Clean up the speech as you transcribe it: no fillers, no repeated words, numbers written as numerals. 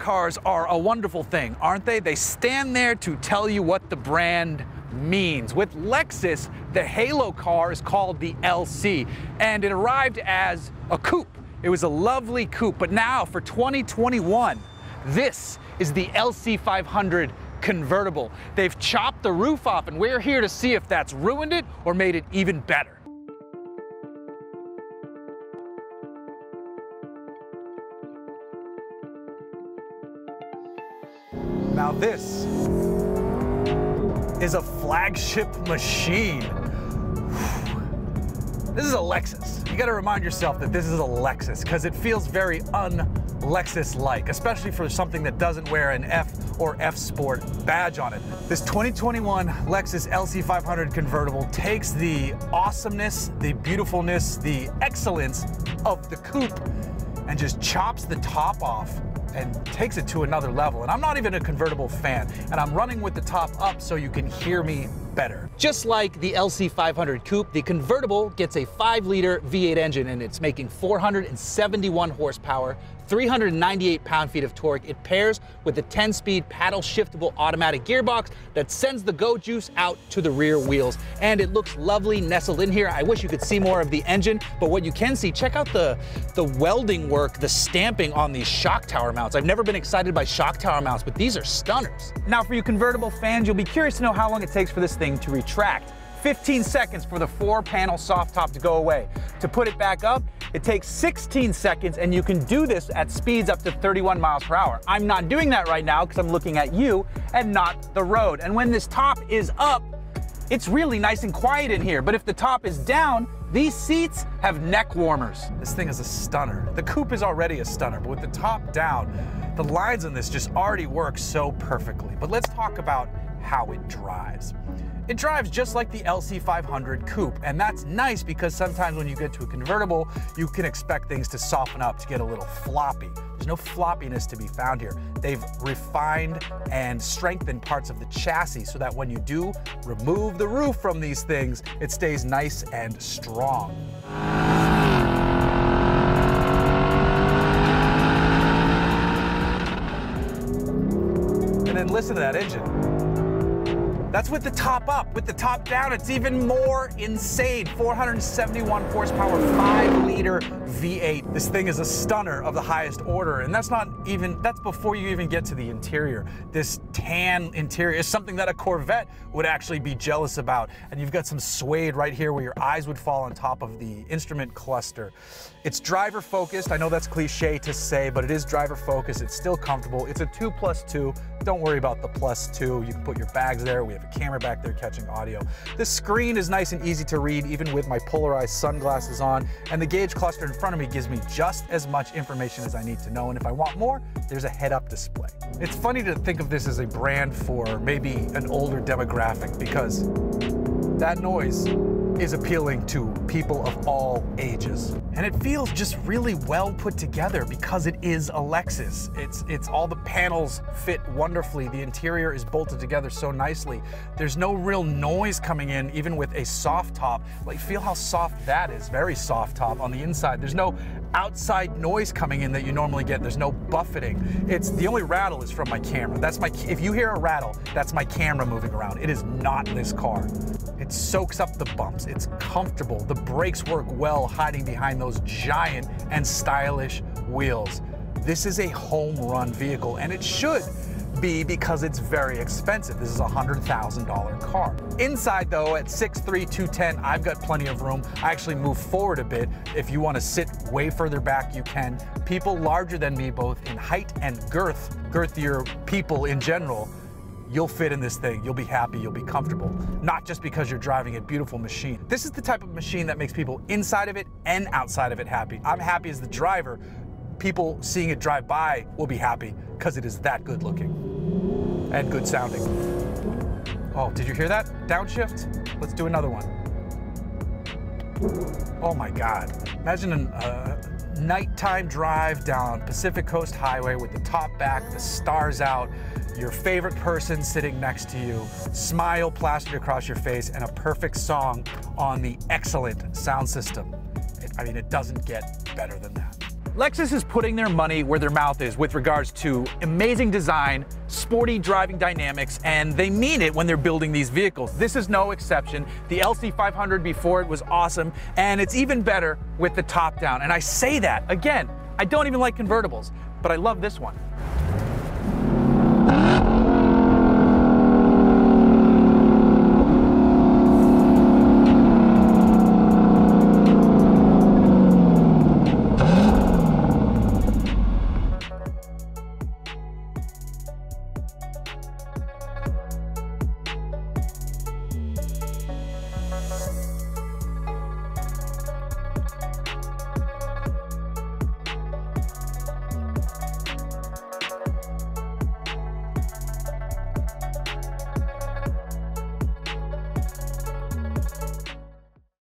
cars are a wonderful thing, aren't they? They stand there to tell you what the brand means. With Lexus, the halo car is called the LC, and it arrived as a coupe. It was a lovely coupe, but now for 2021, this is the LC500 Convertible. They've chopped the roof off, and we're here to see if that's ruined it or made it even better. Now this is a flagship machine. This is a Lexus. You gotta remind yourself that this is a Lexus because it feels very un-Lexus-like, especially for something that doesn't wear an F or F Sport badge on it. This 2021 Lexus LC500 Convertible takes the awesomeness, the beautifulness, the excellence of the coupe and just chops the top off and takes it to another level. And I'm not even a convertible fan, and I'm running with the top up so you can hear me better. Just like the LC500 Coupe, the convertible gets a 5-liter V8 engine, and it's making 471 horsepower, 398 pound-feet of torque. It pairs with a 10-speed paddle-shiftable automatic gearbox that sends the go juice out to the rear wheels. And it looks lovely nestled in here. I wish you could see more of the engine, but what you can see, check out the welding work, the stamping on these shock tower mounts. I've never been excited by shock tower mounts, but these are stunners. Now, for you convertible fans, you'll be curious to know how long it takes for this thing to retract. 15 seconds for the 4-panel soft top to go away. To put it back up, it takes 16 seconds, and you can do this at speeds up to 31 miles per hour. I'm not doing that right now because I'm looking at you and not the road. And when this top is up, it's really nice and quiet in here. But if the top is down, these seats have neck warmers. This thing is a stunner. The coupe is already a stunner, but with the top down, the lines on this just already work so perfectly. But let's talk about how it drives. It drives just like the LC500 Coupe, and that's nice because sometimes when you get to a convertible, you can expect things to soften up, to get a little floppy. There's no floppiness to be found here. They've refined and strengthened parts of the chassis so that when you do remove the roof from these things, it stays nice and strong. And then listen to that engine. That's with the top up. With the top down, it's even more insane. 471 horsepower, 5-liter V8. This thing is a stunner of the highest order, and that's before you even get to the interior. This tan interior is something that a Corvette would actually be jealous about. And you've got some suede right here where your eyes would fall on top of the instrument cluster. It's driver focused. I know that's cliche to say, but it is driver focused. It's still comfortable. It's a 2+2. Don't worry about the +2. You can put your bags there. We have a camera back there catching audio. This screen is nice and easy to read, even with my polarized sunglasses on. And the gauge cluster in front of me gives me just as much information as I need to know. And if I want more, there's a head-up display. It's funny to think of this as a brand for maybe an older demographic because that noise is appealing to people of all ages. And it feels just really well put together because it is a Lexus. It's all the panels fit wonderfully. The interior is bolted together so nicely. There's no real noise coming in, even with a soft top. Like, feel how soft that is, very soft top on the inside. There's no outside noise coming in that you normally get. There's no buffeting. The only rattle is from my camera. If you hear a rattle, that's my camera moving around. It is not this car. It soaks up the bumps. It's comfortable. The brakes work well hiding behind those giant and stylish wheels. This is a home run vehicle, and it should be because it's very expensive. This is a $100,000 car. Inside though, at 6'3", 210, I've got plenty of room. I actually move forward a bit. If you want to sit way further back, you can. People larger than me, both in height and girthier people in general, you'll fit in this thing. You'll be happy, you'll be comfortable. Not just because you're driving a beautiful machine. This is the type of machine that makes people inside of it and outside of it happy. I'm happy as the driver. People seeing it drive by will be happy because it is that good looking and good sounding. Oh, did you hear that? Downshift? Let's do another one. Oh my God. Imagine a nighttime drive down Pacific Coast Highway with the top back, the stars out, your favorite person sitting next to you, smile plastered across your face, and a perfect song on the excellent sound system. I mean, it doesn't get better than that. Lexus is putting their money where their mouth is with regards to amazing design, sporty driving dynamics, and they mean it when they're building these vehicles. This is no exception. The LC500 before it was awesome, and it's even better with the top down. And I say that, again, I don't even like convertibles, but I love this one.